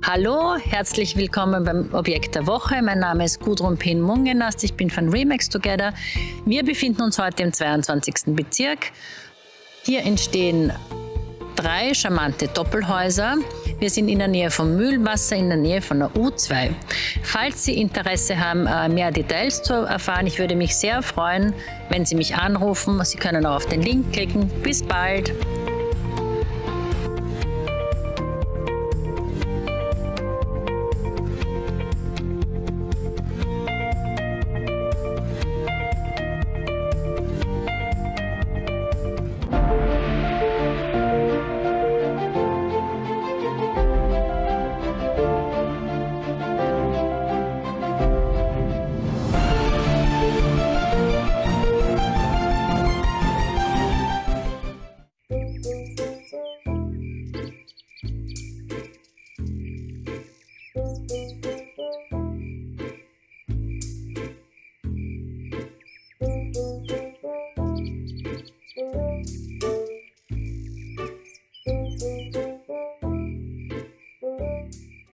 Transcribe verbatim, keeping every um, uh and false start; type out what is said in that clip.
Hallo, herzlich willkommen beim Objekt der Woche. Mein Name ist Gudrun Pin-Mungenast, ich bin von Remax Together. Wir befinden uns heute im zweiundzwanzigsten Bezirk. Hier entstehen drei charmante Doppelhäuser. Wir sind in der Nähe vom Mühlenwasser, in der Nähe von der U zwei. Falls Sie Interesse haben, mehr Details zu erfahren, ich würde mich sehr freuen, wenn Sie mich anrufen. Sie können auch auf den Link klicken. Bis bald! Thank you.